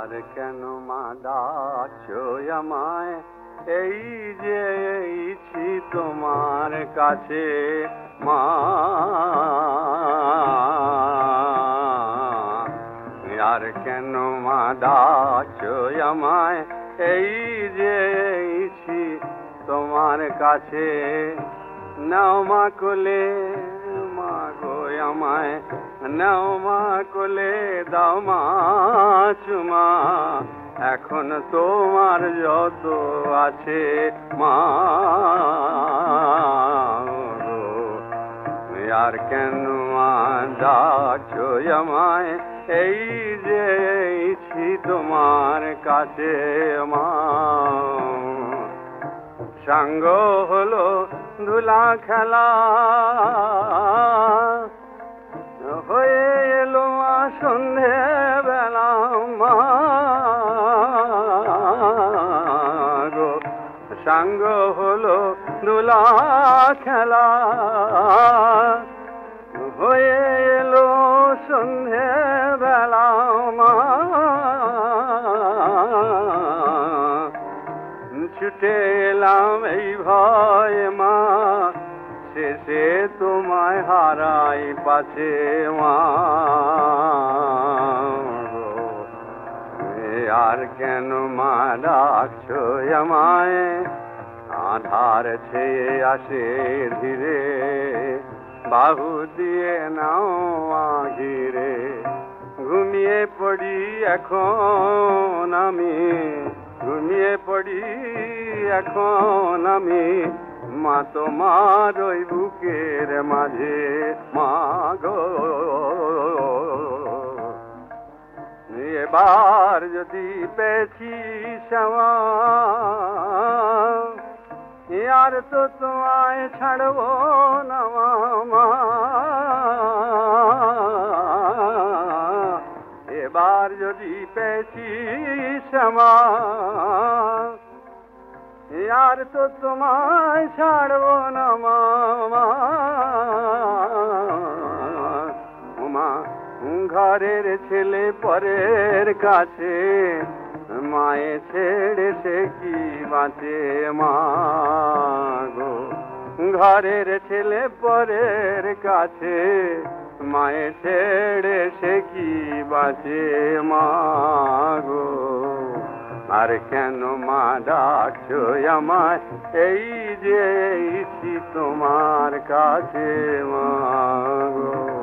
আর কেন মা ডাকছো আমায়, এই যে এইছি তোমার কাছে মা। আর কেন মা ডাকছো আমায়, এই যে এইছি তোমার কাছে। নাও মা কোলে, মা গো আমায় নাও মা কোলে, দাও মা চুমা, এখন তোমার যত আছে মা। আর কেন মা ডাকছো আমায়, এই যে এইছি তোমার কাছে মা। সাঙ্গ হলো ধুলা খেলা, হয়ে এলো মা সন্ধে বেলা মা গো। সাঙ্গ হলো ধুলা খেলা, হয়ে এলো সন্ধে বেলা মা। ছুটে এলাম এই ভয়ে মা, শেষে তোমায় হারাই পাছে মা। আর কেন মা ডাকছো আমায়, আধার ছেয়ে আসে ধীরে, বাহু দিয়ে নাও ঘিরে। ঘুমিয়ে পড়ি এখন আমি, ঘুমিয়ে পড়ি এখন আমি, মা তোমার ওই বুকের মাঝে মা গো। এবার যদি পেয়েছি শ্যামা, আর তো তোমায় ছাড়বো না মা। এবার যদি পেয়েছি শ্যামা, আর তো তোমায় ছাড়বো না মা। ঘরের ছেলে পরের কাছে, মায়ে ছেড়ে সে কি বাঁচে মা গো। ঘরের ছেলে পরের কাছে, মায়ে ছেড়ে সে কি বাঁচে মা গো। আর কেন মা ডাকছো আমায়, এই যে এইছি তোমার কাছে মা গো।